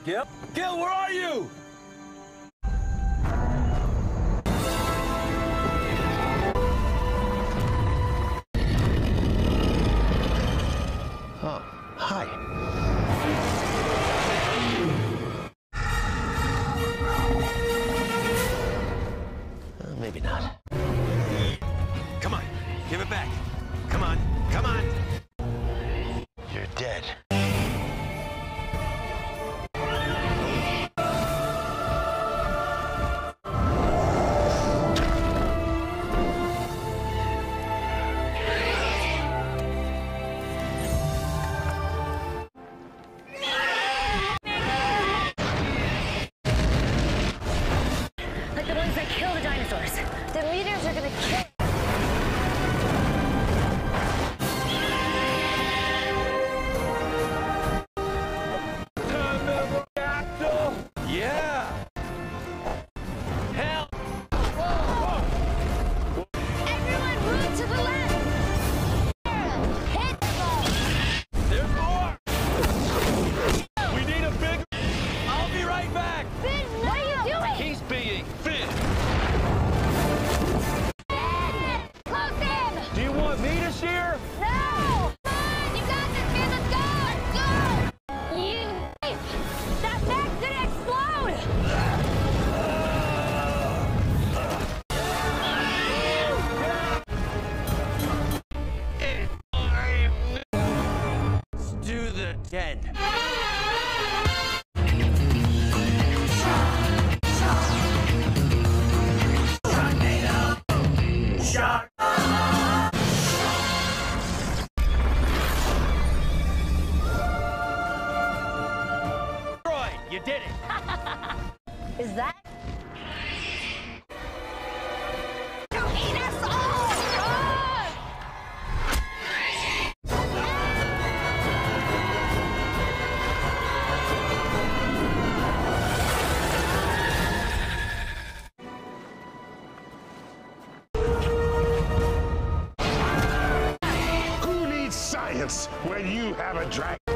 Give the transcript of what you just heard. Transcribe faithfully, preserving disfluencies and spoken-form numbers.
Gil? Gil, where are you? Oh, hi. Uh, maybe not. Come on, give it back. Come on, come on. You're dead. Like the ones that kill the dinosaurs. The meteors are gonna kill. Yeah. Hell. Everyone move to the left! Hit the ball! There's more. We need a big. I'll be right back. Finn, what are you doing? He's being Finn. Finn! Close in! Do you want me to shear? No! Come on, you got this, Finn, let's go! Let's go! You... That bag's gonna explode! Let's do the den. Shot. Troy, you did it. Is that... To eat us all! Run! Who needs science when you have a dragon?